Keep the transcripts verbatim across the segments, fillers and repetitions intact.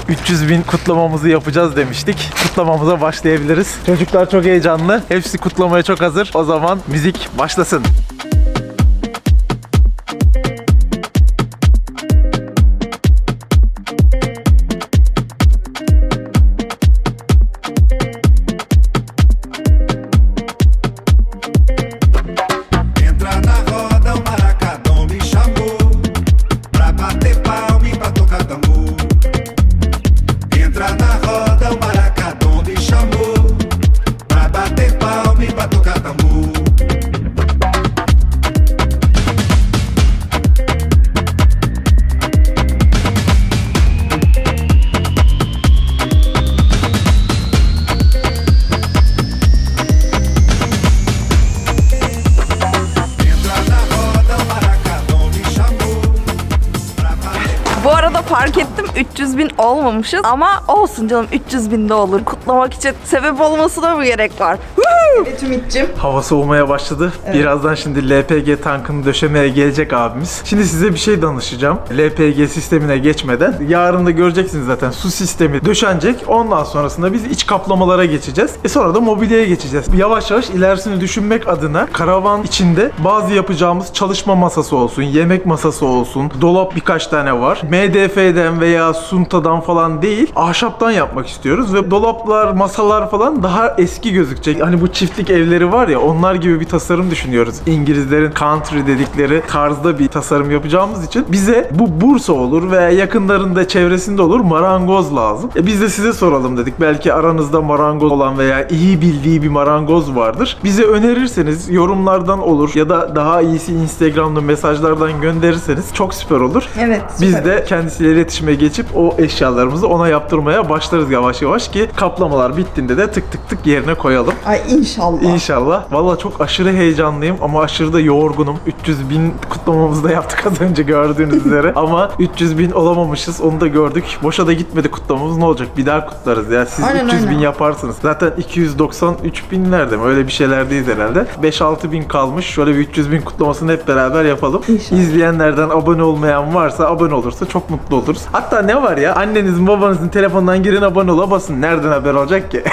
üç yüz bin kutlamamızı yapacağız demiştik. Kutlamamıza başlayabiliriz. Çocuklar çok heyecanlı. Hepsi kutlamaya çok hazır. O zaman müzik başlasın. Bu arada fark ettim üç yüz bin olmamışız ama olsun canım, üç yüz bin de olur. Kutlamak için sebep olmasına mı gerek var? Evet Ümit'ciğim. Hava soğumaya başladı. Evet. Birazdan şimdi L P G tankını döşemeye gelecek abimiz. Şimdi size bir şey danışacağım. L P G sistemine geçmeden. Yarın da göreceksiniz zaten, su sistemi döşenecek. Ondan sonrasında biz iç kaplamalara geçeceğiz. E sonra da mobilyaya geçeceğiz. Yavaş yavaş ilerisini düşünmek adına karavan içinde bazı yapacağımız çalışma masası olsun, yemek masası olsun, dolap birkaç tane var. M D F'den veya Sunta'dan falan değil, ahşaptan yapmak istiyoruz ve dolaplar, masalar falan daha eski gözükecek. Hani bu çiftlik evleri var ya, onlar gibi bir tasarım düşünüyoruz. İngilizlerin country dedikleri tarzda bir tasarım yapacağımız için bize bu Bursa olur veya yakınlarında, çevresinde olur, marangoz lazım. E biz de size soralım dedik. Belki aranızda marangoz olan veya iyi bildiği bir marangoz vardır. Bize önerirseniz yorumlardan olur ya da daha iyisi Instagram'da mesajlardan gönderirseniz çok süper olur. Evet. Biz de kendisiyle iletişime geçip o eşyalarımızı ona yaptırmaya başlarız yavaş yavaş ki kaplamalar bittiğinde de tık tık tık yerine koyalım. Ay inşallah. İnşallah. Valla çok aşırı heyecanlıyım ama aşırı da yorgunum. üç yüz bin kutlamamızı da yaptık az önce gördüğünüz üzere. Ama üç yüz bin olamamışız. Onu da gördük. Boşa da gitmedi kutlamamız. Ne olacak? Bir daha kutlarız ya. Siz aynen, üç yüz bin aynen. Yaparsınız. Zaten iki yüz doksan üç binlerde mi? Öyle bir şeylerdeyiz herhalde. beş altı bin kalmış. Şöyle bir üç yüz bin kutlamasını hep beraber yapalım. İnşallah. İzleyenlerden abone olmayan varsa abone olursa çok mutlu oluruz. Hatta ne var ya? Annenizin, babanızın telefonundan girin, abone ola basın. Nereden haber olacak ki?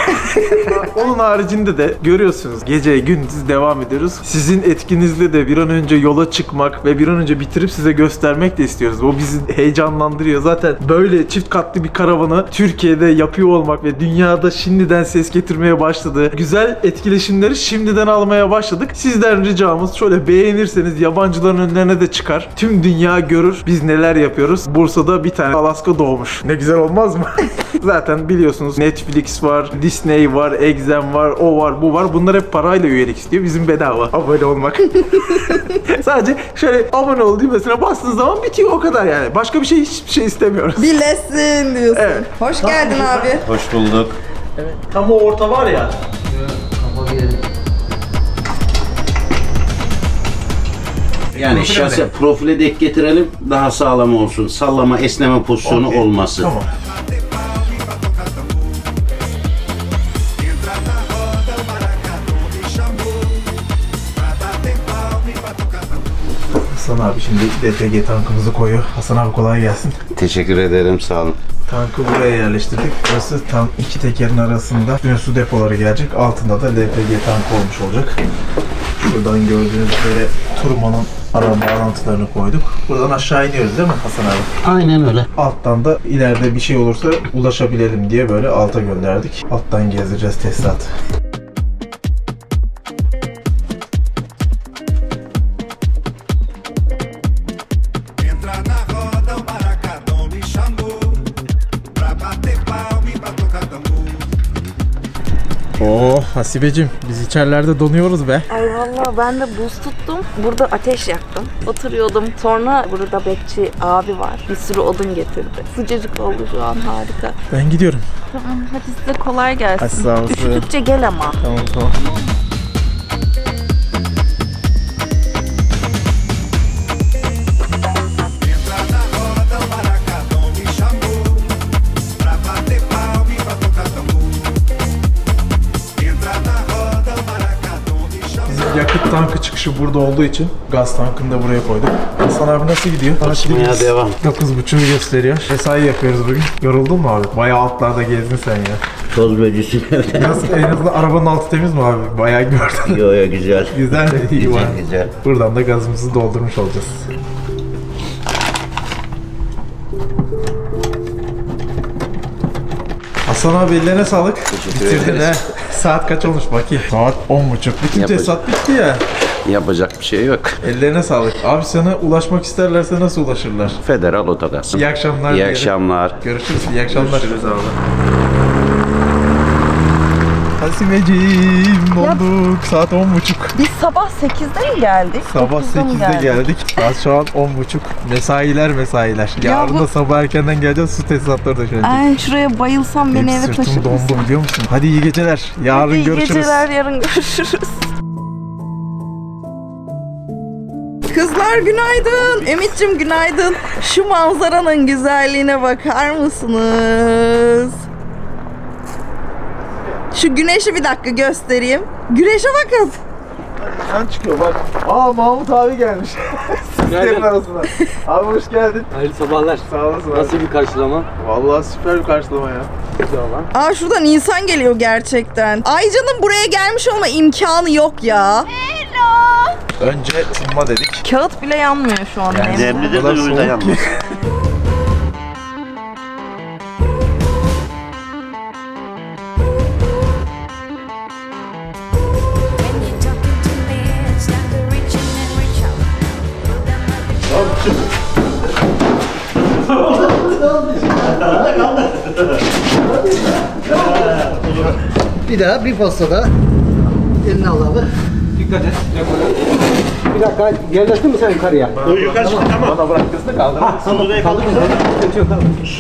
Onun haricinde de görüyorsunuz gece gündüz devam ediyoruz. Sizin etkinizle de bir an önce yola çıkmak ve bir an önce bitirip size göstermek de istiyoruz. O bizi heyecanlandırıyor. Zaten böyle çift katlı bir karavanı Türkiye'de yapıyor olmak ve dünyada şimdiden ses getirmeye başladı. Güzel etkileşimleri şimdiden almaya başladık. Sizden ricamız şöyle beğenirseniz yabancıların önlerine de çıkar. Tüm dünya görür biz neler yapıyoruz. Bursa'da bir tane Alaska doğmuş. Ne güzel olmaz mı? Zaten biliyorsunuz Netflix var, Disney var, Exxen var, o var, bu var. Bunlar hep parayla üyelik istiyor. Bizim bedava abone olmak. Sadece şöyle abone ol düğmesine bastığınız zaman bitiyor, o kadar yani. Başka bir şey, hiçbir şey istemiyoruz. Bilesin diyorsun. Evet. Hoş geldin abi. Hoş bulduk. Evet. Tam o orta var ya. Yani profile şase profile denk getirelim, daha sağlam olsun. Sallama, esneme pozisyonu okay. olması. Tamam. Hasan abi şimdi L P G tankımızı koyuyor. Hasan abi kolay gelsin. Teşekkür ederim, sağ olun. Tankı buraya yerleştirdik. Burası tam iki tekerin arasında. Üstüne su depoları gelecek. Altında da L P G tankı olmuş olacak. Şuradan gördüğünüz üzere turmanın ara bağlantılarını koyduk. Buradan aşağı iniyoruz değil mi Hasan abi? Aynen öyle. Alttan da ileride bir şey olursa ulaşabilelim diye böyle alta gönderdik. Alttan gezdireceğiz tesisatı. Oh Hasibeciğim, biz içerilerde donuyoruz be. Ay vallahi ben de buz tuttum. Burada ateş yaktım. Oturuyordum. Sonra burada bekçi abi var. Bir sürü odun getirdi. Sıcacık oldu şu an, harika. Ben gidiyorum. Tamam, hadi size kolay gelsin. Hadi sağ olsun. Üşüdükçe gel ama. Tamam tamam. Yakıt tankı çıkışı burada olduğu için gaz tankını da buraya koyduk. Hasan abi nasıl gidiyor? Uçmaya devam. dokuz buçuğu gösteriyor. Mesai yapıyoruz bugün. Yoruldun mu abi? Bayağı altlarda gezdin sen ya. Toz böcüsü. Nasıl, en azından arabanın altı temiz mi abi? Bayağı gördün. Yo yo güzel. Güzel mi? İyi Güzel var. güzel. Buradan da gazımızı doldurmuş olacağız. Hasan abi ellerine sağlık. Bitirdin he. Saat kaç olmuş bakayım. Saat on buçuk. Bütün Yapacak. tesisat bitti ya. Yapacak bir şey yok. Ellerine sağlık. Abi sana ulaşmak isterlerse nasıl ulaşırlar? Federal Otogaz. İyi akşamlar. İyi diyelim. akşamlar. Görüşürüz. İyi akşamlar. Görüşürüz abi. Hasimeciğim donduk. Saat on buçuk. Biz sabah sekizde mi geldik? Sabah dokuzda mı sekizde geldik. Saat şu an on buçuk. Mesailer mesailer. Ya Yarın bu- da sabah erkenden geleceğiz. Su tesisatları da şöyle. Ay şuraya bayılsam beni Benim eve sırtım taşır dondu mısın? biliyor musun? Hadi iyi geceler. Yarın İyi görüşürüz. geceler, yarın görüşürüz. Kızlar günaydın. Emit'cim günaydın. Şu manzaranın güzelliğine bakar mısınız? Şu güneşi bir dakika göstereyim. Güneşe bakın. Sen çıkıyor bak. Aa Mahmut abi gelmiş. Sizlerin arasına. Abi hoş geldin. Hayırlı sabahlar. Sağ olasın abi. Nasıl bir karşılama? Vallahi süper bir karşılama ya. Güzel lan. Aa şuradan insan geliyor gerçekten. Aycan'ın buraya gelmiş olma imkanı yok ya. Önce ısınma dedik. Kağıt bile yanmıyor şu an. benim. Demlidir kadar de soğuk yurda yanmaz. When you're talking to me, it's like a reaching and reach out. Bir daha bir postada eline al abi. Dikkat et. Bir dakika yerleştin mi sen yukarıya? Yukarı çık tamam. Bana bıraktığınızda kaldırın. Tamam. Kaldır mı? Sıkıntı yok.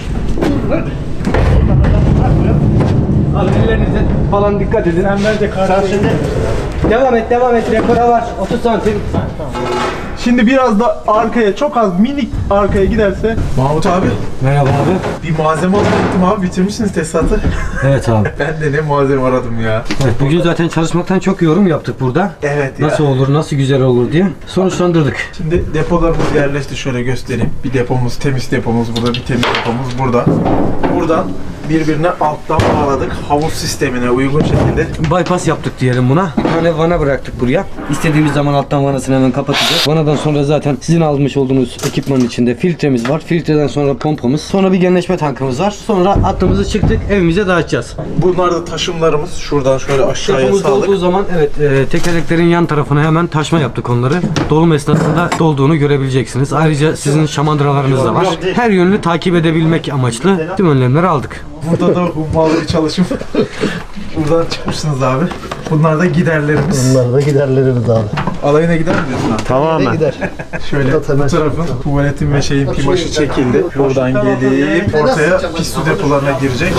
Al ellerinize falan dikkat edin. Sen bence karşında. Devam et, devam et. Rekora var. otuz santim. Şimdi biraz da arkaya, çok az minik arkaya giderse. Mahmut abi, Merhaba abi. bir malzeme alıp gittim abi. Bitirmişsiniz tesisatı. Evet abi. Ben de ne malzeme aradım ya. Evet, bugün zaten çalışmaktan çok yorum yaptık burada. Evet ya. Nasıl olur, nasıl güzel olur diye. Sonuçlandırdık. Şimdi depolarımız yerleşti. Şöyle göstereyim. Bir depomuz, temiz depomuz burada, bir temiz depomuz burada. Buradan birbirine alttan bağladık. Havuz sistemine uygun şekilde. Bypass yaptık diyelim buna. Bir tane vana bıraktık buraya. İstediğimiz zaman alttan vanasını hemen kapatacağız. Vanadan sonra zaten sizin almış olduğunuz ekipmanın içinde filtremiz var. Filtreden sonra pompamız. Sonra bir genleşme tankımız var. Sonra attığımızı çıktık, evimize dağıtacağız. Bunlar da taşımlarımız. Şuradan şöyle aşağıya Depomuz saldık. dolduğu zaman evet e, tekerleklerin yan tarafına hemen taşma yaptık onları. Dolum esnasında dolduğunu görebileceksiniz. Ayrıca sizin şamandıralarınız da var. Her yönünü takip edebilmek amaçlı tüm önlemleri aldık. Burada da hummalı bir çalışım. Buradan çıkmışsınız abi. Bunlar da giderlerimiz. Bunlar da giderlerimiz abi. Alayına gider mi diyorsun abi? Tamamen. Gider. Şöyle bu tarafın tuvaletin ve şeyin pimaşı çekildi. Buradan gelip ortaya pis su depolarına girecek.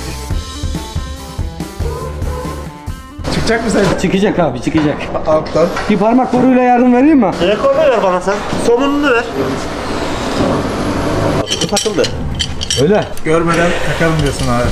Çıkacak mı sen? Çıkacak abi, çıkacak. Alttan. Bir parmak boruyla yardım vereyim mi? Rekorunu ver bana sen. Sonunu ver. Takıldı. Öyle. Görmeden takalım diyorsun abi.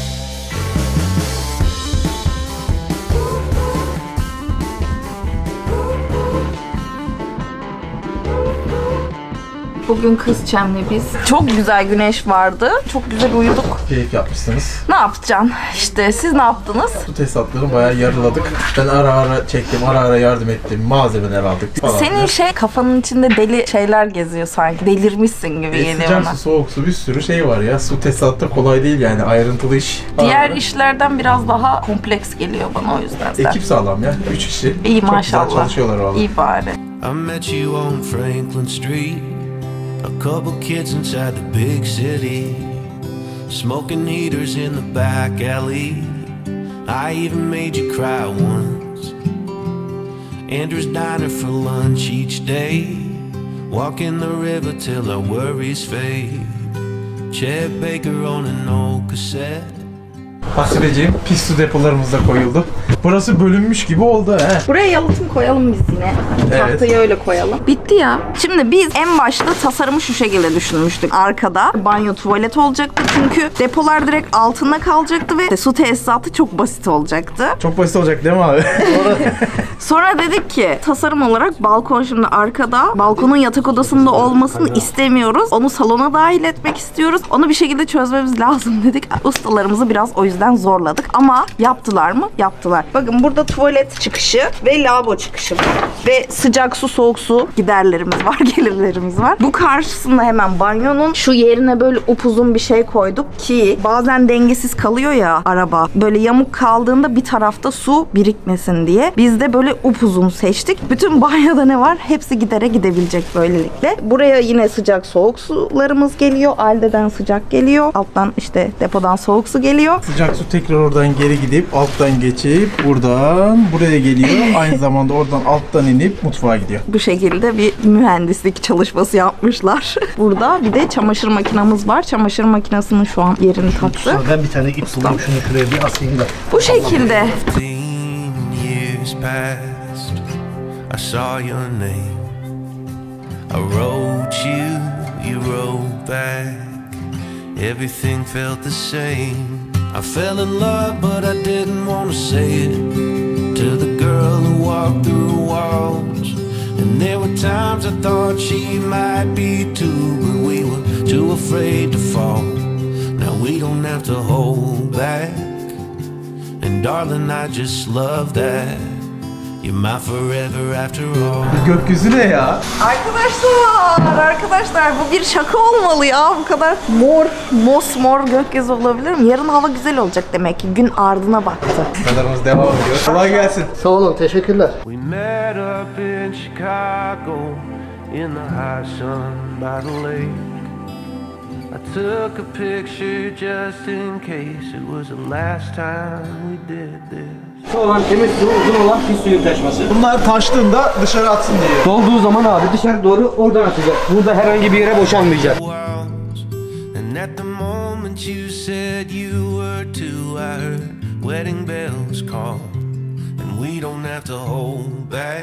Bugün kız çemli biz. Çok güzel güneş vardı. Çok güzel uyuduk. Keyif yapmışsınız. Ne yapacaksın? İşte siz ne yaptınız? Bu tesisatları bayağı yarıladık. Ben ara ara çektim, ara ara yardım ettim. Malzemeler aldık falan. Senin şey kafanın içinde deli şeyler geziyor sanki. Delirmişsin gibi E, geliyor sıcak bana. su, soğuk su bir sürü şey var ya. Su tesisatta kolay değil yani, ayrıntılı iş. Diğer Ara ara. işlerden biraz daha kompleks geliyor bana o yüzden. Sen. Ekip sağlam ya. Üç kişi. İyi Çok maşallah. güzel çalışıyorlar vallahi. İyi bari. I met you on Franklin Street. A couple kids inside the big city, smoking heaters in the back alley. I even made you cry once. Andrew's diner for lunch each day. Walking the river till our worries fade. Chet Baker on an old cassette. Hasibeciğim, pis su depolarımız da koyuldu. Burası bölünmüş gibi oldu he. Buraya yalıtım koyalım biz yine. Evet. Tahtayı öyle koyalım. Bitti ya. Şimdi biz en başta tasarımı şu şekilde düşünmüştük. Arkada banyo tuvalet olacaktı. Çünkü depolar direkt altında kalacaktı ve su tesisatı çok basit olacaktı. Çok basit olacak değil mi abi? Sonra dedik ki tasarım olarak balkon şimdi arkada. Balkonun yatak odasında olmasını istemiyoruz. Onu salona dahil etmek istiyoruz. Onu bir şekilde çözmemiz lazım dedik. Ustalarımızı biraz o yüzden zorladık. Ama yaptılar mı? Yaptılar. Bakın burada tuvalet çıkışı ve lavabo çıkışı var. Ve sıcak su, soğuk su giderlerimiz var, gelirlerimiz var. Bu karşısında hemen banyonun şu yerine böyle upuzun bir şey koyduk ki bazen dengesiz kalıyor ya araba. Böyle yamuk kaldığında bir tarafta su birikmesin diye. Biz de böyle upuzun seçtik. Bütün banyoda ne var? Hepsi gidere gidebilecek böylelikle. Buraya yine sıcak soğuk sularımız geliyor. Aldeden sıcak geliyor. Alttan işte depodan soğuk su geliyor. Sıcak su tekrar oradan geri gidip alttan geçip buradan buraya geliyor. Aynı zamanda oradan alttan inip mutfağa gidiyor. Bu şekilde bir mühendislik çalışması yapmışlar. Burada bir de çamaşır makinamız var. Çamaşır makinesinin şu an yerini kaptı. Ben bir tane ip bulayım şunu şuraya bir asayım da. Bu şekilde. Fifteen years passed, I saw your name. I wrote you, you wrote back. Everything felt the same. I fell in love, but I didn't want to say it to the girl who walked through walls. And there were times I thought she might be too, but we were too afraid to fall. Now we don't have to hold back. And darling, I just love that. You're my forever after all. Gökyüzü ne ya? Arkadaşlar, arkadaşlar bu bir şaka olmalı ya. Bu kadar mor, mosmor gökyüzü olabilir mi? Yarın hava güzel olacak demek ki. Gün ardına baktı. Kadarımız devam ediyor. Kolay gelsin. Sağ olun, teşekkürler. We met up in Chicago in the high sun by the lake. I took a picture just in case it was the last time we did this. Şu olan temiz su, uzun olan pis suyun taşması. Bunlar taştığında dışarı atsın diye. Dolduğu zaman abi dışarı doğru oradan atacak. Burada herhangi bir yere boşanmayacak. Walls. And at the moment you said you were too, I heard wedding bells call. And we don't have to hold back.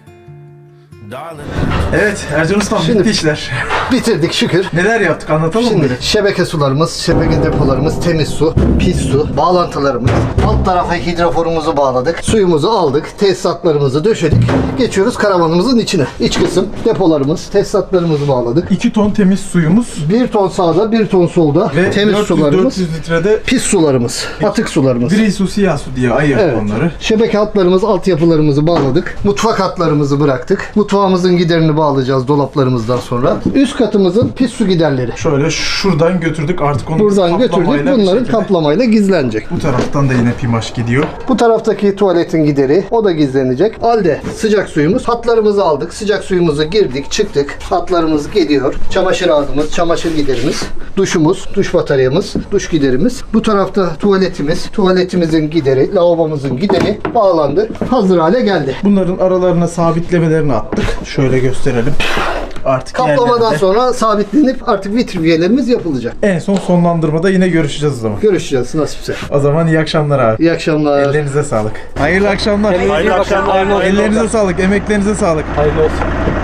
Darling, Evet Ercan Ustam Şimdi- bitti işler. Bitirdik şükür. Neler yaptık anlatalım mı? Şimdi şebeke sularımız, şebeke depolarımız, temiz su, pis su, bağlantılarımız. Alt tarafa hidroforumuzu bağladık. Suyumuzu aldık, tesisatlarımızı döşedik. Geçiyoruz karavanımızın içine. İç kısım depolarımız, tesisatlarımızı bağladık. iki ton temiz suyumuz Bir ton sağda, bir ton solda ve temiz dört yüz sularımız, dört yüz litrede pis sularımız, atık sularımız. gri su, siyah su diye ayırdık Evet. onları. Şebeke hatlarımız, altyapılarımızı bağladık. Mutfak hatlarımızı bıraktık. Mutfağımızın giderini bağlayacağız dolaplarımızdan sonra. Üst katımızın pis su giderleri. Şöyle şuradan götürdük artık onu Buradan götürdük. kaplamayla bir Bunların şekilde- kaplamayla gizlenecek. Bu taraftan da yine pimaş gidiyor. Bu taraftaki tuvaletin gideri o da gizlenecek. Halde sıcak suyumuz. Hatlarımızı aldık. Sıcak suyumuzu girdik, çıktık. Hatlarımız gidiyor. Çamaşır ağzımız, çamaşır giderimiz, duşumuz, duş bataryamız, duş giderimiz. Bu tarafta tuvaletimiz, tuvaletimizin gideri, lavabomuzun gideri bağlandı. Hazır hale geldi. Bunların aralarına sabitlemelerini attık. Şöyle gösterelim. Artık Kaplamadan yerlerinde. sonra sabitlenip artık vitrifiyelerimiz yapılacak. En son sonlandırmada yine görüşeceğiz o zaman. Görüşeceğiz nasipse. O zaman iyi akşamlar abi. İyi akşamlar. Ellerinize sağlık. Hayırlı akşamlar. Hayırlı akşamlar. Ellerinize sağlık, emeklerinize sağlık. Hayırlı olsun.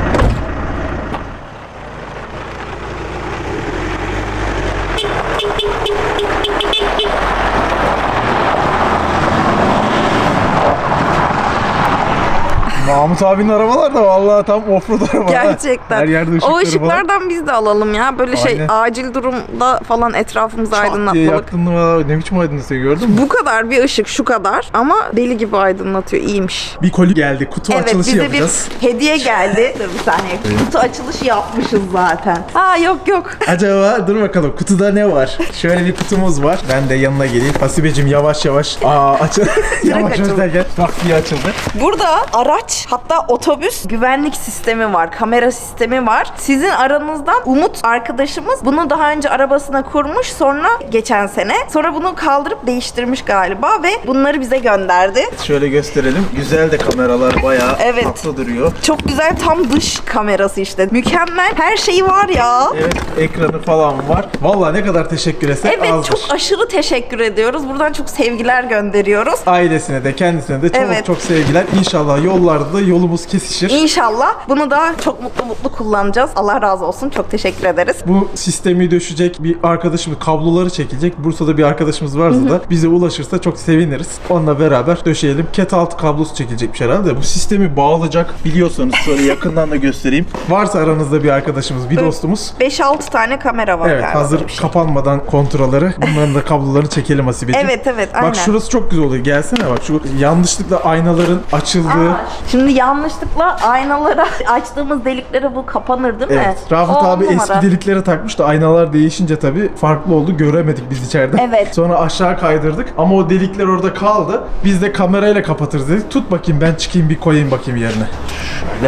Mahmut abinin arabalar da vallahi tam offroad arabalar. Gerçekten. Her yerde ışıkları o var. ışıklardan biz de alalım ya. Böyle şey Aynen. acil durumda falan etrafımızı Çat diye aydınlatmalık. yaktın mı? Ne biçim aydınlatıyor gördün mü? Bu kadar bir ışık şu kadar ama deli gibi aydınlatıyor. İyiymiş. Bir koli geldi. Kutu Evet açılışı bize yapacağız. bir hediye geldi. Dur bir saniye. Kutu açılışı yapmışız zaten. Ha yok yok. Acaba dur bakalım kutuda ne var? Şöyle bir kutumuz var. Ben de yanına geleyim. Hasibeciğim yavaş yavaş. Aa açıl. yavaş yavaş açıldı? derken bak diye açıldı. Burada araç araç, hatta otobüs güvenlik sistemi var, kamera sistemi var. Sizin aranızdan Umut arkadaşımız bunu daha önce arabasına kurmuş, sonra geçen sene. Sonra bunu kaldırıp değiştirmiş galiba ve bunları bize gönderdi. Şöyle gösterelim. Güzel de kameralar bayağı Evet. tatlı duruyor. Çok güzel, tam dış kamerası işte. Mükemmel. Her şeyi var ya. Evet, ekranı falan var. Vallahi ne kadar teşekkür etsek Evet, azdır. çok aşırı teşekkür ediyoruz. Buradan çok sevgiler gönderiyoruz. Ailesine de kendisine de çok Evet. çok sevgiler. İnşallah yollarda da yolumuz kesişir. İnşallah bunu da çok mutlu mutlu kullanacağız. Allah razı olsun. Çok teşekkür ederiz. Bu sistemi döşecek bir arkadaşımız, kabloları çekilecek. Bursa'da bir arkadaşımız varsa da bize ulaşırsa çok seviniriz. Onunla beraber döşeyelim. Cat altı kablosu çekilecekmiş herhalde. Bu sistemi bağlayacak, biliyorsanız şöyle yakından da göstereyim. Varsa aranızda bir arkadaşımız, bir dostumuz. beş altı tane kamera var Evet, galiba. hazır böyle bir şey. kapanmadan kontrolleri. Bunların da kablolarını çekelim Hasibeciğim. Evet evet, aynen. Bak şurası çok güzel oluyor. Gelsene bak, şu yanlışlıkla aynaların açıldığı. Aa, şimdi yanlışlıkla aynalara açtığımız deliklere bu kapanır değil mi? Evet. Rafet On abi numara. eski deliklere takmış da aynalar değişince tabii farklı oldu. Göremedik biz içeride. Evet. Sonra aşağı kaydırdık ama o delikler orada kaldı. Biz de kamerayla kapatırız dedik. Tut bakayım, ben çıkayım bir koyayım bakayım yerine. Şöyle.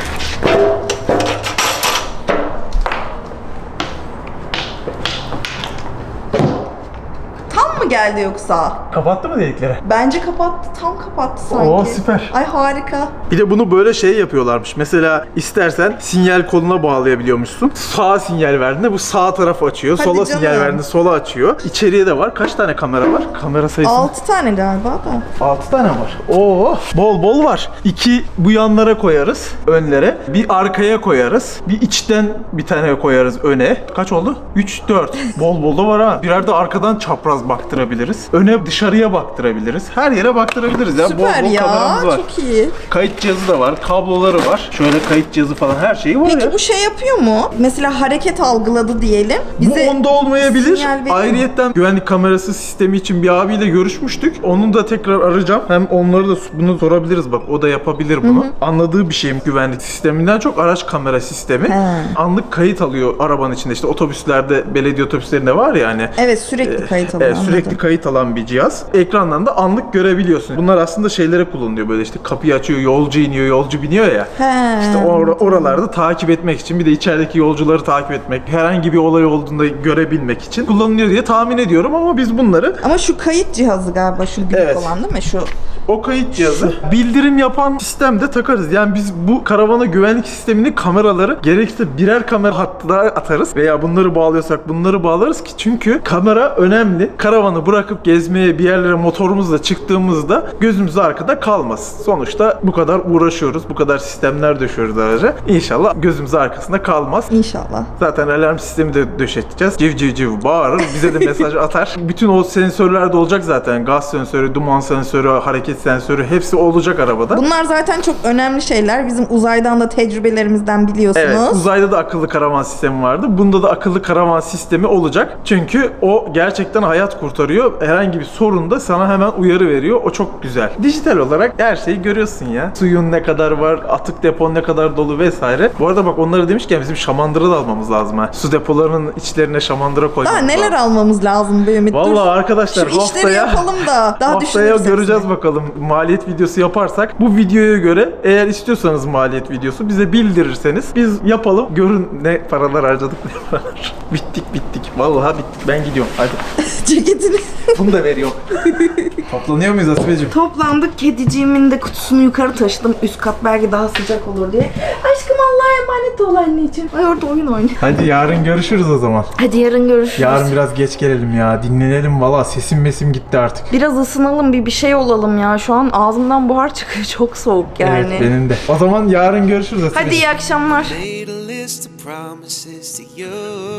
Tam mı geldi yoksa? Kapattı mı delikleri? Bence kapattı. Tam kapattı sanki. Oo, süper. Ay harika. Bir de bunu böyle şey yapıyorlarmış. Mesela istersen sinyal koluna bağlayabiliyormuşsun. Sağa sinyal verdiğinde bu sağ tarafı açıyor. Hadi sola canım. sinyal verdiğinde sola açıyor. İçeriye de var. Kaç tane kamera var? Kamera sayısı altı tane galiba da. altı tane var. Oo, bol bol var. İki bu yanlara koyarız, önlere. Bir arkaya koyarız. Bir içten bir tane koyarız öne. Kaç oldu? üç, dört. Bol bol da var ha. Birer de arkadan çapraz baktırabiliriz. Öne dışarıya baktırabiliriz. Her yere baktırabiliriz ya. Süper bol bol ya. kameramız var. Çok iyi. Kayıt cihazı da var. Kabloları var. Şöyle kayıt cihazı falan, her şeyi var Peki ya. bu şey yapıyor mu? Mesela hareket algıladı diyelim. Bize Bu onda olmayabilir. sinyal veriyor mu? Ayrıyetten güvenlik kamerası sistemi için bir abiyle görüşmüştük. Onu da tekrar arayacağım. Hem onları da bunu sorabiliriz bak. O da yapabilir bunu. Anladığı bir şeyim güvenlik sisteminden çok araç kamera sistemi. He. Anlık kayıt alıyor arabanın içinde. İşte otobüslerde, belediye otobüslerinde var ya hani. Evet, sürekli kayıt alıyor. Evet, sürekli anladım. kayıt alan bir cihaz. Ekrandan da anlık görebiliyorsun. Bunlar aslında şeylere kullanılıyor, böyle işte kapıyı açıyor, yolcu iniyor, yolcu biniyor ya. He. İşte or- oralarda takip etmek için, bir de içerideki yolcuları takip etmek, herhangi bir olay olduğunda görebilmek için kullanılıyor diye tahmin ediyorum ama biz bunları, Ama şu kayıt cihazı galiba şu büyük Evet. olan değil mi? Şu. o kayıt cihazı bildirim yapan sistemde takarız. Yani biz bu karavana güvenlik sistemini, kameraları gerekirse birer kamera hattı daha atarız veya bunları bağlıyorsak bunları bağlarız ki, çünkü kamera önemli. Karavanı bırakıp gezmeye bir yerlere motorumuzla çıktığımızda gözümüz arkada kalmaz. Sonuçta bu kadar uğraşıyoruz, bu kadar sistemler döşüyoruz araca. İnşallah gözümüz arkasında kalmaz. İnşallah. Zaten alarm sistemi de döşeteceğiz. Civ civ civ bağırır. Bize de mesaj atar. Bütün o sensörler de olacak zaten. Gaz sensörü, duman sensörü, hareket sensörü hepsi olacak arabada. Bunlar zaten çok önemli şeyler. Bizim uzaydan da tecrübelerimizden biliyorsunuz. Evet, uzayda da akıllı karavan sistemi vardı. Bunda da akıllı karavan sistemi olacak. Çünkü o gerçekten hayat kurtarıyor. Herhangi bir sorunda sana hemen uyarı veriyor. O çok güzel. Dijital olarak her şeyi görüyorsun ya. Suyun ne kadar var, atık depon ne kadar dolu vesaire. Bu arada bak, onları demişken bizim şamandıra da almamız lazım ha. Su depolarının içlerine şamandıra koymamız Daha neler lazım. almamız lazım be Ümit? Dur. Vallahi arkadaşlar, Şu işleri haftaya yapalım da daha haftaya düşünürüz göreceğiz hepsini. bakalım. Maliyet videosu yaparsak bu videoya göre, eğer istiyorsanız maliyet videosu bize bildirirseniz biz yapalım. Görün ne paralar harcadık, ne paralar. Bittik bittik. Vallahi bittik. Ben gidiyorum. Hadi. Ceketini. Bunu da veriyorum. Toplanıyor muyuz Asifeciğim? Toplandık. Kediciğimin de kutusunu yukarı taşıdım. Üst kat belki daha sıcak olur diye. Aşkım Allah'a emanet ol anneciğim. Ay orada oyun oynuyor. Hadi yarın görüşürüz o zaman. Hadi yarın görüşürüz. Yarın biraz geç gelelim ya. Dinlenelim valla. Sesim mesim gitti artık. Biraz ısınalım, bir bir şey olalım ya. Şu an ağzımdan buhar çıkıyor. Çok soğuk yani. Evet, benim de. O zaman yarın görüşürüz Asifeciğim. Hadi iyi akşamlar. Made a list of promises to you.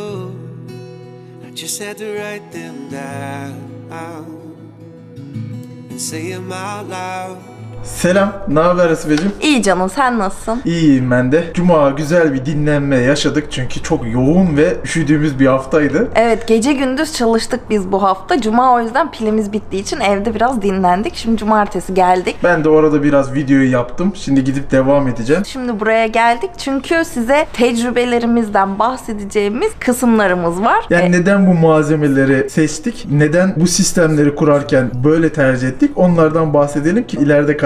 I just had to write them down and say them out loud. Selam. Ne haber Asifeciğim? İyi canım, sen nasılsın? İyiyim ben de. Cuma güzel bir dinlenme yaşadık çünkü çok yoğun ve üşüdüğümüz bir haftaydı. Evet, gece gündüz çalıştık biz bu hafta. Cuma o yüzden pilimiz bittiği için evde biraz dinlendik. Şimdi cumartesi geldik. Ben de orada biraz videoyu yaptım. Şimdi gidip devam edeceğim. Şimdi buraya geldik çünkü size tecrübelerimizden bahsedeceğimiz kısımlarımız var. Yani E, neden bu malzemeleri seçtik? Neden bu sistemleri kurarken böyle tercih ettik? Onlardan bahsedelim ki ileride karar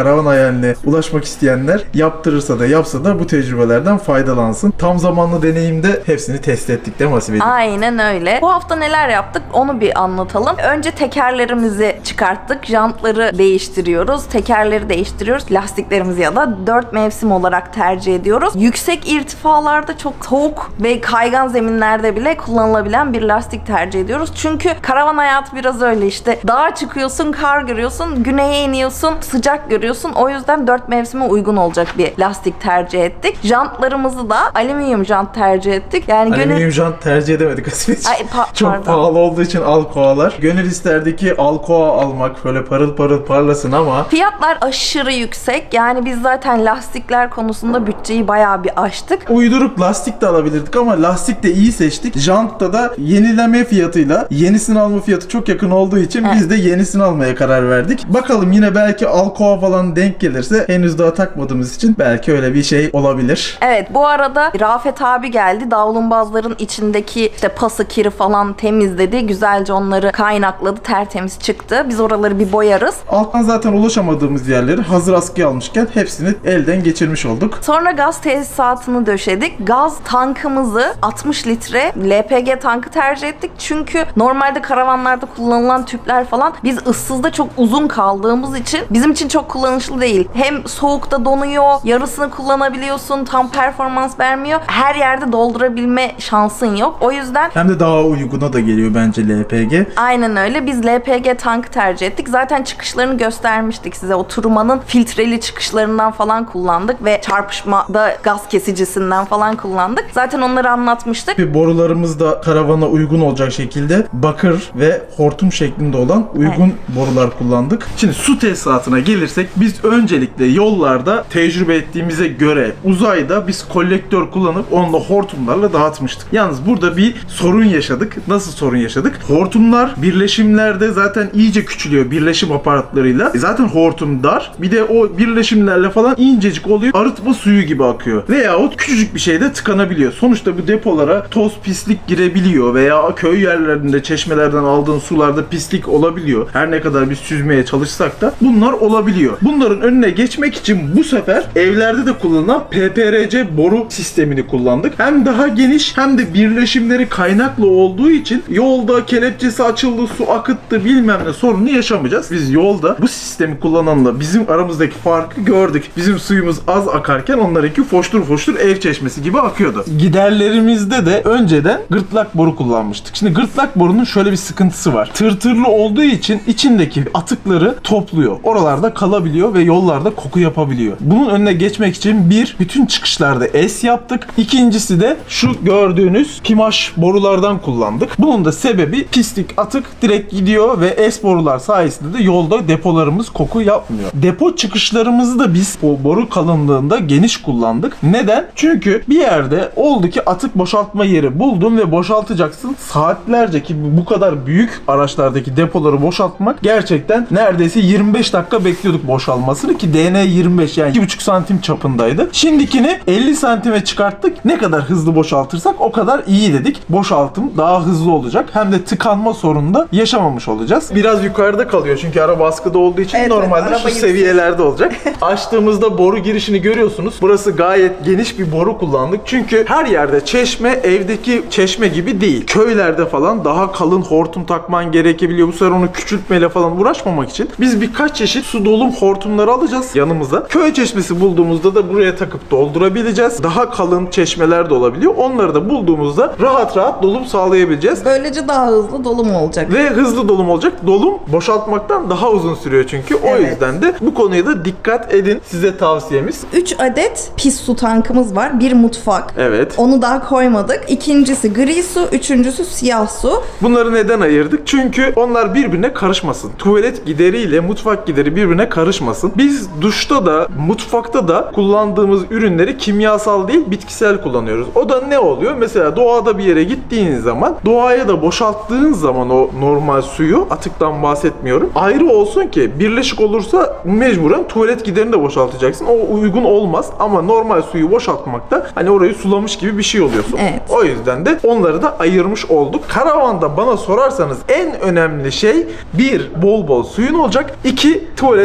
karavan hayaline ulaşmak isteyenler yaptırırsa da yapsa da bu tecrübelerden faydalansın. Tam zamanlı deneyimde hepsini test ettik değil mi Asibe? Aynen öyle. Bu hafta neler yaptık onu bir anlatalım. Önce tekerlerimizi çıkarttık. Jantları değiştiriyoruz. Tekerleri değiştiriyoruz. Lastiklerimizi ya da dört mevsim olarak tercih ediyoruz. Yüksek irtifalarda çok soğuk ve kaygan zeminlerde bile kullanılabilen bir lastik tercih ediyoruz. Çünkü karavan hayatı biraz öyle işte. Dağa çıkıyorsun, kar görüyorsun, güneye iniyorsun, sıcak görüyorsun. O yüzden dört mevsime uygun olacak bir lastik tercih ettik. Jantlarımızı da alüminyum jant tercih ettik. Yani Alüminyum gönül... jant tercih edemedik Asibe. Ay, pa- Çok pardon. pahalı olduğu için Alcoa'lar. Gönül isterdi ki Alcoa almak, böyle parıl parıl parlasın ama Fiyatlar aşırı yüksek. Yani biz zaten lastikler konusunda bütçeyi bayağı bir aştık. uyduruk lastik de alabilirdik ama lastik de iyi seçtik. Jantta da yenileme fiyatıyla yenisini alma fiyatı çok yakın olduğu için Evet. biz de yenisini almaya karar verdik. Bakalım yine belki Alcoa falan denk gelirse, henüz daha takmadığımız için belki öyle bir şey olabilir. Evet, bu arada Rafet abi geldi. Davlumbazların içindeki işte pası, kiri falan temizledi. Güzelce onları kaynakladı. Tertemiz çıktı. Biz oraları bir boyarız. Alttan zaten ulaşamadığımız yerleri hazır askıya almışken hepsini elden geçirmiş olduk. Sonra gaz tesisatını döşedik. Gaz tankımızı altmış litre L P G tankı tercih ettik. Çünkü normalde karavanlarda kullanılan tüpler falan biz ıssızda çok uzun kaldığımız için bizim için çok kullanışlı değil. Hem soğukta donuyor, yarısını kullanabiliyorsun, tam performans vermiyor. Her yerde doldurabilme şansın yok. O yüzden Hem de daha uyguna da geliyor bence L P G. aynen öyle. Biz L P G tankı tercih ettik. Zaten çıkışlarını göstermiştik size. O Turman'ın filtreli çıkışlarından falan kullandık ve çarpışmada gaz kesicisinden falan kullandık. Zaten onları anlatmıştık. Bir borularımız da karavana uygun olacak şekilde bakır ve hortum şeklinde olan uygun borular kullandık. Şimdi su tesisatına gelirsek, biz öncelikle yollarda tecrübe ettiğimize göre uzayda biz kolektör kullanıp onunla hortumlarla dağıtmıştık. Yalnız burada bir sorun yaşadık. Nasıl sorun yaşadık? Hortumlar birleşimlerde zaten iyice küçülüyor birleşim aparatlarıyla. E zaten hortum dar. Bir de o birleşimlerle falan incecik oluyor. Arıtma suyu gibi akıyor. Veyahut küçücük bir şeyde tıkanabiliyor. Sonuçta bu depolara toz, pislik girebiliyor veya köy yerlerinde çeşmelerden aldığın sularda pislik olabiliyor. Her ne kadar biz süzmeye çalışsak da bunlar olabiliyor. Bunların önüne geçmek için bu sefer evlerde de kullanılan P P R C boru sistemini kullandık. Hem daha geniş hem de birleşimleri kaynaklı olduğu için yolda kelepçesi açıldı, su akıttı bilmem ne sorunu yaşamayacağız. Biz yolda bu sistemi kullananla bizim aramızdaki farkı gördük. Bizim suyumuz az akarken onlarınki foştur foştur ev çeşmesi gibi akıyordu. Giderlerimizde de önceden gırtlak boru kullanmıştık. Şimdi gırtlak borunun şöyle bir sıkıntısı var. Tırtırlı olduğu için içindeki atıkları topluyor. Oralarda kalabiliyor ve yollarda koku yapabiliyor. Bunun önüne geçmek için bir, bütün çıkışlarda S yaptık. İkincisi de şu gördüğünüz pimaş borulardan kullandık. Bunun da sebebi pislik, atık direkt gidiyor ve S borular sayesinde de yolda depolarımız koku yapmıyor. Depo çıkışlarımızı da biz o boru kalınlığında geniş kullandık. Neden? Çünkü bir yerde oldu ki atık boşaltma yeri buldun ve boşaltacaksın. Saatlerce, ki bu kadar büyük araçlardaki depoları boşaltmak gerçekten neredeyse yirmi beş dakika bekliyorduk boşalmasını, ki D N yirmi beş yani iki buçuk santim çapındaydı. Şimdikini elli santime çıkarttık. Ne kadar hızlı boşaltırsak o kadar iyi dedik. Boşaltım daha hızlı olacak. Hem de tıkanma sorunu da yaşamamış olacağız. Biraz yukarıda kalıyor çünkü araba askıda olduğu için Evet, normalde araba şu yüksek. seviyelerde olacak. Açtığımızda boru girişini görüyorsunuz. Burası gayet geniş bir boru kullandık. Çünkü her yerde çeşme evdeki çeşme gibi değil. Köylerde falan daha kalın hortum takman gerekebiliyor. Bu sefer onu küçültmeyle falan uğraşmamak için biz birkaç çeşit su dolum hortumları alacağız yanımıza. Köy çeşmesi bulduğumuzda da buraya takıp doldurabileceğiz. Daha kalın çeşmeler de olabiliyor. Onları da bulduğumuzda rahat rahat dolum sağlayabileceğiz. Böylece daha hızlı dolum olacak. Ve hızlı dolum olacak. Dolum boşaltmaktan daha uzun sürüyor çünkü. O Evet. yüzden de bu konuya da dikkat edin. Size tavsiyemiz. üç adet pis su tankımız var. Bir mutfak. Evet. Onu daha koymadık. İkincisi gri su, üçüncüsü siyah su. Bunları neden ayırdık? Çünkü onlar birbirine karışmasın. Tuvalet gideriyle mutfak gideri birbirine karışmasın. Biz duşta da mutfakta da kullandığımız ürünleri kimyasal değil bitkisel kullanıyoruz. O da ne oluyor? Mesela doğada bir yere gittiğin zaman doğaya da boşalttığın zaman o normal suyu, atıktan bahsetmiyorum, ayrı olsun ki birleşik olursa mecburen tuvalet giderini de boşaltacaksın. O uygun olmaz ama normal suyu boşaltmakta hani orayı sulamış gibi bir şey oluyorsun. Evet. O yüzden de onları da ayırmış olduk. Karavanda bana sorarsanız en önemli şey bir, bol bol suyun olacak. İki, tuvalet gider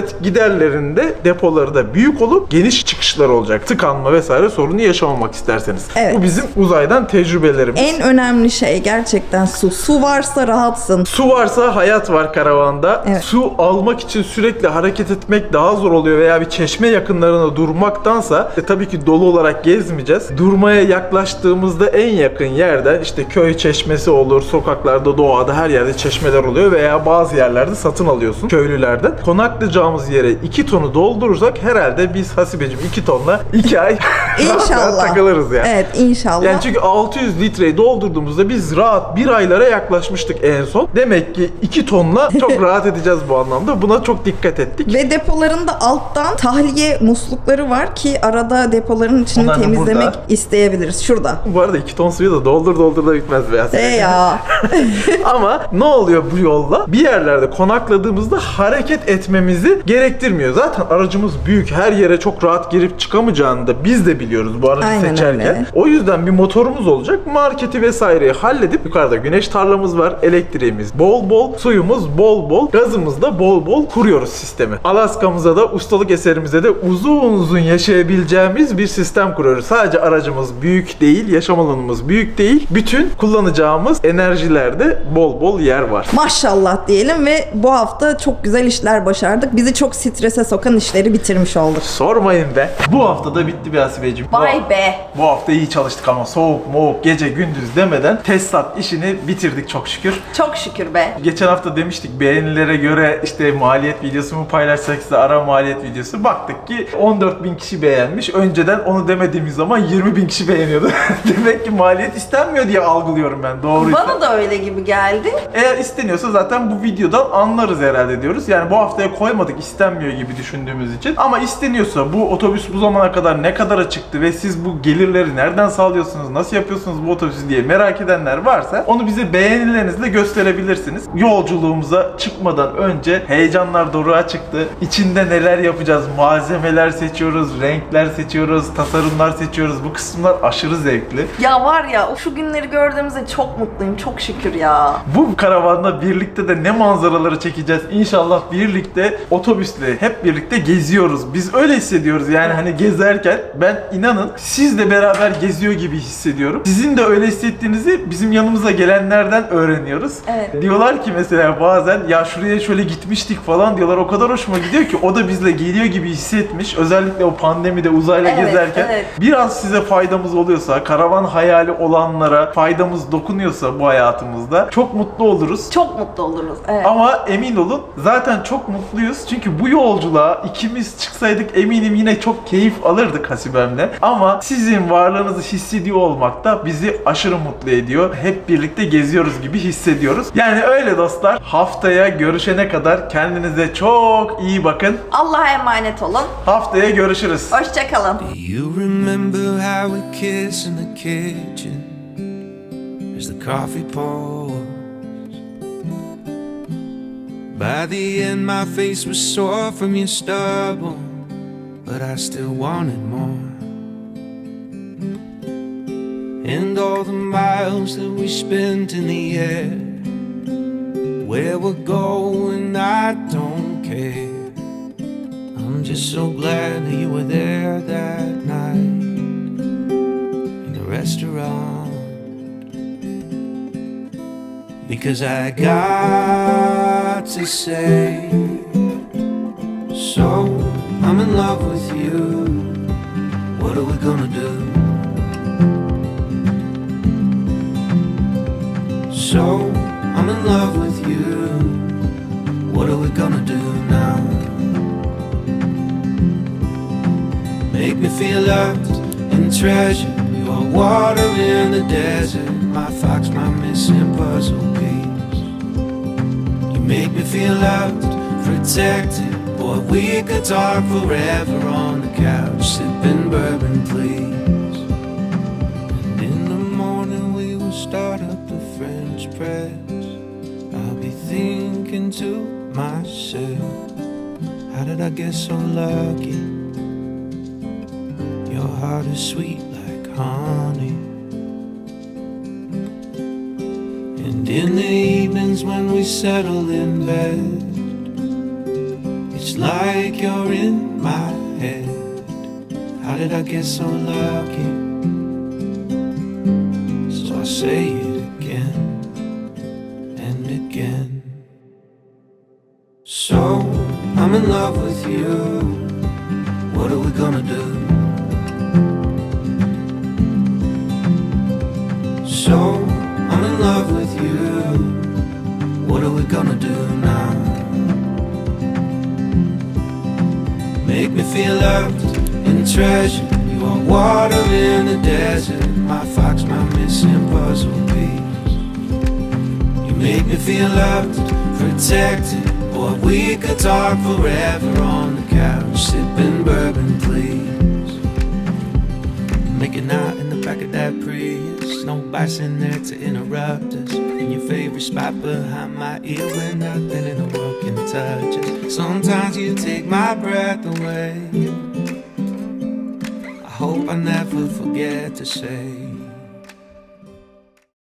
diğerlerinde depoları da büyük olup geniş çıkışlar olacak. Tıkanma vesaire sorunu yaşamamak isterseniz. Evet. Bu bizim uzaydan tecrübelerimiz. En önemli şey gerçekten su. Su varsa rahatsın. Su varsa hayat var karavanda. Evet. Su almak için sürekli hareket etmek daha zor oluyor veya bir çeşme yakınlarına durmaktansa e, tabii ki dolu olarak gezmeyeceğiz. Durmaya yaklaştığımızda en yakın yerden işte köy çeşmesi olur, sokaklarda, doğada her yerde çeşmeler oluyor veya bazı yerlerde satın alıyorsun köylülerden. Konaklayacağımız yere iki tonu doldurursak herhalde biz Hasibeciğim iki tonla iki ay İnşallah. takılırız yani. Evet, inşallah. Yani çünkü altı yüz litreyi doldurduğumuzda biz rahat bir aylara yaklaşmıştık en son. Demek ki iki tonla çok rahat edeceğiz bu anlamda. Buna çok dikkat ettik. Ve depolarında alttan tahliye muslukları var ki arada depoların içini Onlar da temizlemek burada. isteyebiliriz. Şurada. Bu arada iki ton suyu da doldur doldur da bitmez beyaz. E ya. Ama ne oluyor bu yolla? Bir yerlerde konakladığımızda hareket etmemizi gerektirmiyor. Zaten aracımız büyük. Her yere çok rahat girip çıkamayacağını da biz de biliyoruz bu aracı Aynen seçerken. öyle. O yüzden bir motorumuz olacak. Marketi vesaireyi halledip yukarıda güneş tarlamız var. Elektriğimiz bol bol. Suyumuz bol bol. Gazımız da bol bol kuruyoruz sistemi. Alaska'mıza da ustalık eserimize de uzun uzun yaşayabileceğimiz bir sistem kuruyoruz. Sadece aracımız büyük değil, yaşam alanımız büyük değil. Bütün kullanacağımız enerjilerde bol bol yer var. Maşallah diyelim ve bu hafta çok güzel işler başardık. Bizi çok strese sokan işleri bitirmiş olduk. Sormayın be. Bu hafta da bitti be Asibeciğim. Vay be. Bu hafta iyi çalıştık ama soğuk moğuk gece gündüz demeden tesisat işini bitirdik çok şükür. Çok şükür be. Geçen hafta demiştik beğenilere göre işte maliyet videosu mu paylaşsak size ara maliyet videosu. Baktık ki on dört bin kişi beğenmiş. Önceden onu demediğimiz zaman yirmi bin kişi beğeniyordu. Demek ki maliyet istenmiyor diye algılıyorum ben. Doğruysa. Bana da öyle gibi geldi. Eğer isteniyorsa zaten bu videodan anlarız herhalde diyoruz. Yani bu haftaya koymadık istenmiyor gibi düşündüğümüz için. Ama isteniyorsa bu otobüs bu zamana kadar ne kadara çıktı ve siz bu gelirleri nereden sağlıyorsunuz, nasıl yapıyorsunuz bu otobüsü diye merak edenler varsa onu bize beğenilerinizle gösterebilirsiniz. Yolculuğumuza çıkmadan önce heyecanlar doruğa çıktı. İçinde neler yapacağız? Malzemeler seçiyoruz, renkler seçiyoruz, tasarımlar seçiyoruz. Bu kısımlar aşırı zevkli. Ya var ya şu günleri gördüğümüzde çok mutluyum. Çok şükür ya. Bu karavanla birlikte de ne manzaraları çekeceğiz. İnşallah birlikte otobüsle hep birlikte geziyoruz. Biz öyle hissediyoruz yani hani gezerken ben inanın sizle beraber geziyor gibi hissediyorum. Sizin de öyle hissettiğinizi bizim yanımıza gelenlerden öğreniyoruz. Evet. Diyorlar ki mesela bazen ya şuraya şöyle gitmiştik falan diyorlar. O kadar hoşuma gidiyor ki o da bizle geliyor gibi hissetmiş. Özellikle o pandemide uzayla Evet, gezerken evet. biraz size faydamız oluyorsa, karavan hayali olanlara faydamız dokunuyorsa bu hayatımızda çok mutlu oluruz. Çok mutlu oluruz. Evet. Ama emin olun zaten çok mutluyuz. Çünkü bu yolculuğa ikimiz çıksaydık eminim yine çok keyif alırdık Hasibem'le. Ama sizin varlığınızı hissediyor olmak da bizi aşırı mutlu ediyor. Hep birlikte geziyoruz gibi hissediyoruz. Yani öyle dostlar. Haftaya görüşene kadar kendinize çok iyi bakın. Allah'a emanet olun. Haftaya görüşürüz. Hoşçakalın. Do you remember how we kissed in the kitchen as the coffee pours? By the end my face was sore from your stubble, but I still wanted more. And all the miles that we spent in the air, where we're going I don't care. I'm just so glad that you were there that night in the restaurant, because I got to say, so I'm in love with you, what are we gonna do? So I'm in love with you, what are we gonna do now? Make me feel loved and treasured. You are water in the desert, my fox, my missing puzzle piece. You make me feel loved, protected. Boy, we could talk forever on the couch, sipping bourbon, please. And in the morning we will start up the French press. I'll be thinking to myself, how did I get so lucky? Your heart is sweet like honey. And in the evenings when we settle in bed, you It's like you're in my head. How did I get so lucky? So I say it again and again. So I'm in love with you. What are we gonna do? So I'm in love with you. What are we gonna do now? Make me feel loved and treasured. You are water in the desert, my fox, my missing puzzle piece. You make me feel loved, protected. Boy, we could talk forever on the couch, sipping bourbon, please. Making out in the back of that Prius, no bison there to interrupt us. In your favorite spot behind my ear where nothing in the world can touch us. Sometimes you take my breath away. I hope I never forget to say